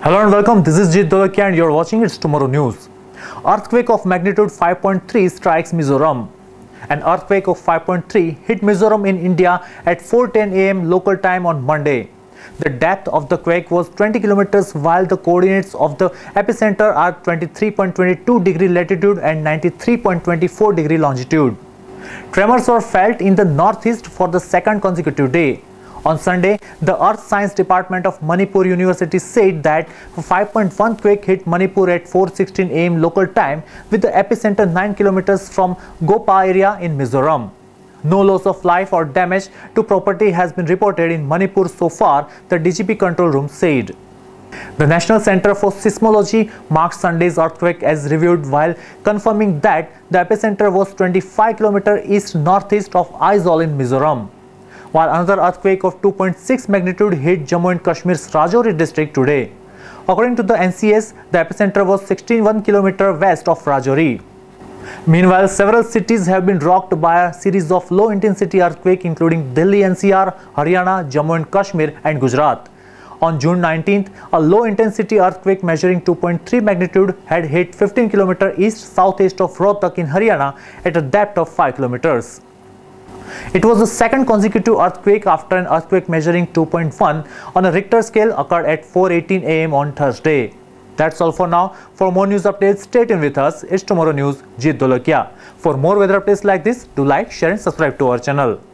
Hello and welcome, this is Ngopa and you're watching It's Tomorrow News. Earthquake of magnitude 5.3 strikes Mizoram. An earthquake of 5.3 hit Mizoram in India at 4:10 am local time on Monday. The depth of the quake was 20 kilometers while the coordinates of the epicenter are 23.22 degree latitude and 93.24 degree longitude. Tremors were felt in the northeast for the second consecutive day. On Sunday, the Earth Science Department of Manipur University said that 5.1 quake hit Manipur at 4:16 am local time with the epicenter 9 kilometers from Ngopa area in Mizoram. No loss of life or damage to property has been reported in Manipur so far, the DGP control room said. The National Center for Seismology marked Sunday's earthquake as reviewed while confirming that the epicenter was 25 km east-northeast of Aizawl in Mizoram, while another earthquake of 2.6 magnitude hit Jammu and Kashmir's Rajouri district today. According to the NCS, the epicenter was 61 km west of Rajouri. Meanwhile, several cities have been rocked by a series of low-intensity earthquakes including Delhi NCR, Haryana, Jammu and Kashmir and Gujarat. On June 19th, a low-intensity earthquake measuring 2.3 magnitude had hit 15 km east-southeast of Rohtak in Haryana at a depth of 5 km. It was the second consecutive earthquake after an earthquake measuring 2.1 on a Richter scale occurred at 4:18 am on Thursday. That's all for now. For more news updates, stay tuned with us. It's Tomorrow News, Ngopa. For more weather updates like this, do like, share and subscribe to our channel.